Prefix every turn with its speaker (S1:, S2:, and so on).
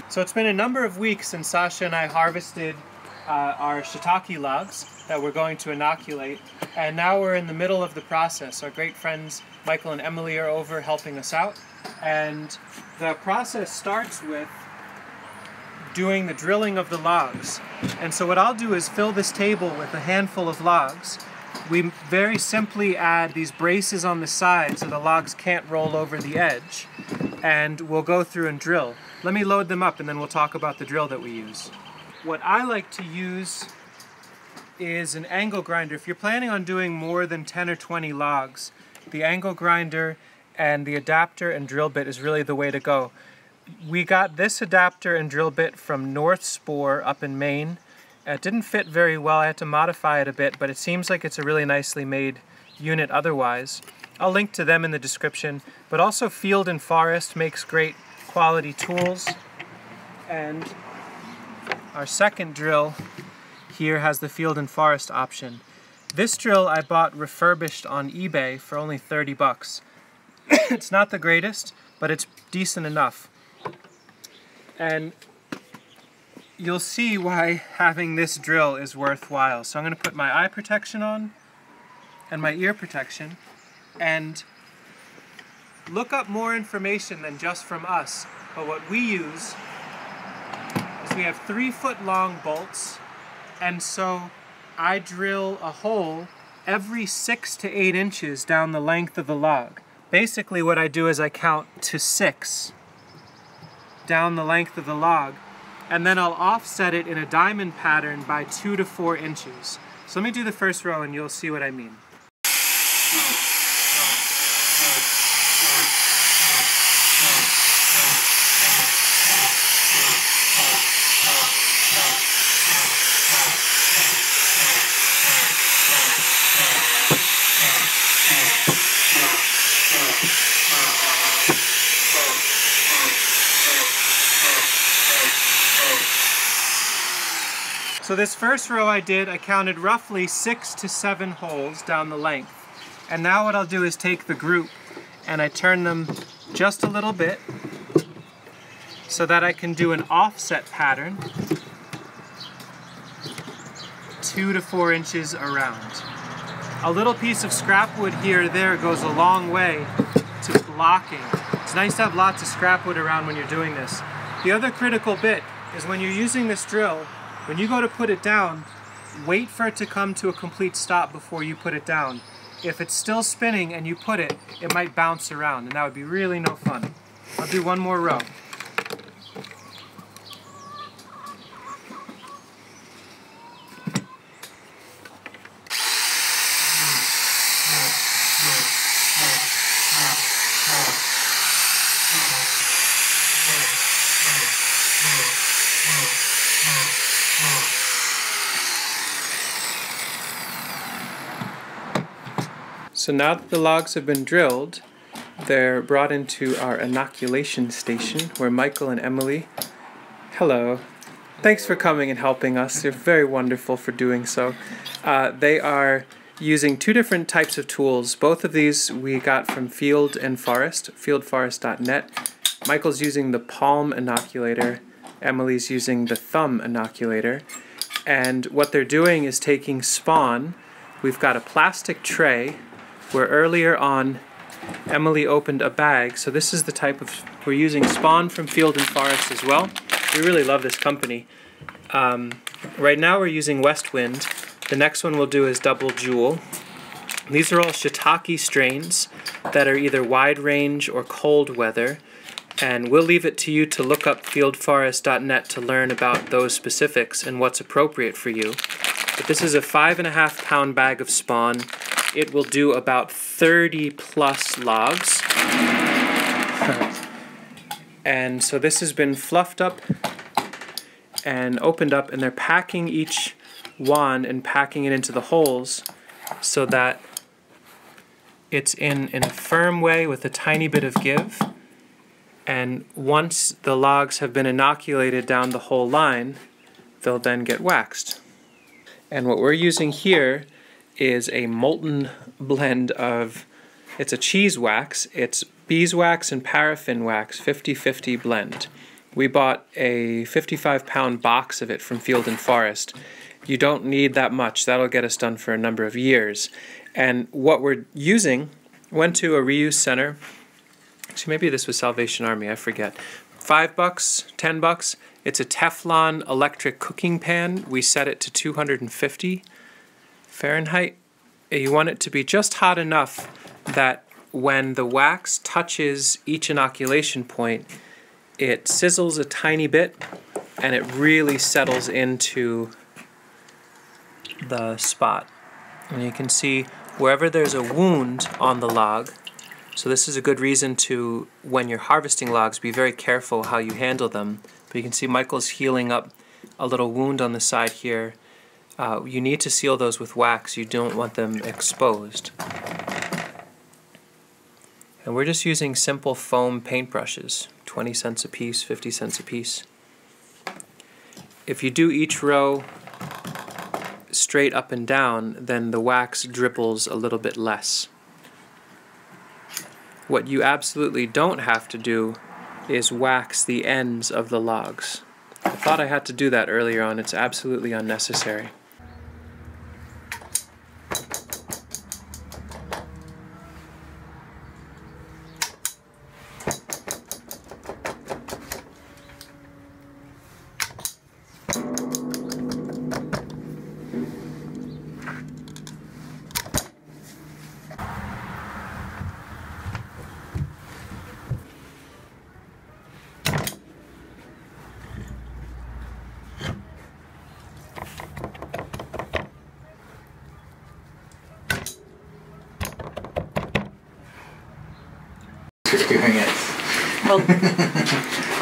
S1: So it's been a number of weeks since Sasha and I harvested our shiitake logs that we're going to inoculate, and now we're in the middle of the process. Our great friends Michael and Emily are over helping us out, and the process starts with doing the drilling of the logs. And so what I'll do is fill this table with a handful of logs. We very simply add these braces on the side so the logs can't roll over the edge, and we'll go through and drill. Let me load them up and then we'll talk about the drill that we use. What I like to use is an angle grinder. If you're planning on doing more than 10 or 20 logs, the angle grinder and the adapter and drill bit is really the way to go. We got this adapter and drill bit from North Spore up in Maine. It didn't fit very well. I had to modify it a bit, but it seems like it's a really nicely made unit otherwise. I'll link to them in the description, but also Field and Forest makes great quality tools. And our second drill here has the Field and Forest option. This drill I bought refurbished on eBay for only 30 bucks. It's not the greatest, but it's decent enough. And you'll see why having this drill is worthwhile. So I'm going to put my eye protection on and my ear protection and look up more information than just from us. But what we use is we have 3-foot long bolts, and so I drill a hole every 6 to 8 inches down the length of the log. Basically what I do is I count to 6 down the length of the log, and then I'll offset it in a diamond pattern by 2 to 4 inches. So let me do the first row and you'll see what I mean. So this first row I counted roughly 6 to 7 holes down the length. And now what I'll do is take the group and I turn them just a little bit so that I can do an offset pattern 2 to 4 inches around. A little piece of scrap wood here or there goes a long way to blocking. It's nice to have lots of scrap wood around when you're doing this. The other critical bit is when you're using this drill, when you go to put it down, wait for it to come to a complete stop before you put it down. If it's still spinning and you put it, it might bounce around, and that would be really no fun. I'll do one more row. So now that the logs have been drilled, they're brought into our inoculation station where Michael and Emily, hello, thanks for coming and helping us. They're very wonderful for doing so. They are using 2 different types of tools. Both of these we got from Field and Forest, fieldforest.net. Michael's using the palm inoculator, Emily's using the thumb inoculator. And what they're doing is taking spawn. We've got a plastic tray where earlier on Emily opened a bag, so this is the type of, we're using spawn from Field and Forest as well. We really love this company. Right now we're using West Wind. The next one we'll do is Double Jewel. These are all shiitake strains that are either wide range or cold weather, and we'll leave it to you to look up fieldforest.net to learn about those specifics and what's appropriate for you. But this is a 5.5 pound bag of spawn. It will do about 30 plus logs. And so this has been fluffed up and opened up, and they're packing each one and packing it into the holes so that it's in a firm way with a tiny bit of give. And once the logs have been inoculated down the whole line, they'll then get waxed. And what we're using here is a molten blend of, it's a cheese wax, it's beeswax and paraffin wax, 50-50 blend. We bought a 55-pound box of it from Field and Forest. You don't need that much. That'll get us done for a number of years. And what we're using, went to a reuse center. Actually, maybe this was Salvation Army, I forget. $5, $10. It's a Teflon electric cooking pan. We set it to 250 Fahrenheit. You want it to be just hot enough that when the wax touches each inoculation point, it sizzles a tiny bit and it really settles into the spot. And you can see wherever there's a wound on the log, so this is a good reason to, when you're harvesting logs, be very careful how you handle them. But you can see Michael's healing up a little wound on the side here. You need to seal those with wax. You don't want them exposed. And we're just using simple foam paintbrushes, 20 cents a piece, 50 cents a piece. If you do each row straight up and down, then the wax dribbles a little bit less. What you absolutely don't have to do is wax the ends of the logs. I thought I had to do that earlier on. It's absolutely unnecessary.
S2: Experience.
S3: Well,